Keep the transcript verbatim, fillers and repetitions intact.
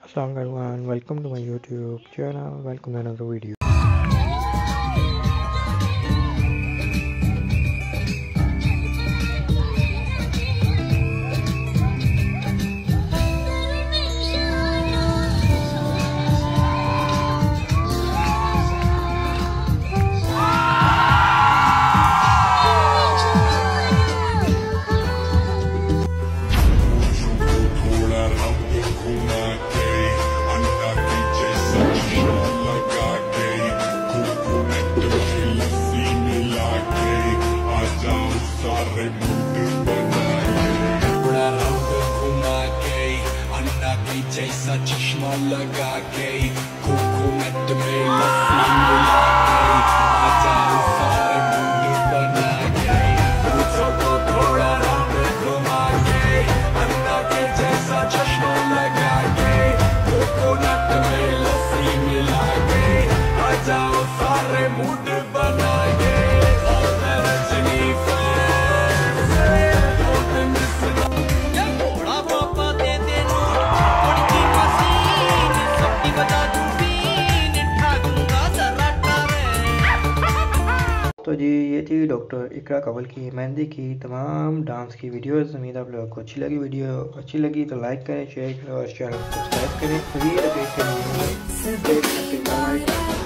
Assalamu everyone, welcome to my YouTube channel, welcome to another video. जैसा चश्मा लगा के कोकोनट में लस्सी मिला के आ जाओ सारे मुंड बना के पूछो तो थोड़ा रंग घुमा के अन्ना के जैसा चश्मा लगा के कोकोनट में लस्सी मिला के आ जाओ सारे मुंड बना के रजनी तो जी ये थी डॉक्टर इकरा कंवल की मेहंदी की तमाम डांस की वीडियोस। उम्मीद आप लोगों को अच्छी लगी। वीडियो अच्छी लगी तो लाइक करें, शेयर करें और चैनल को सब्सक्राइब करें।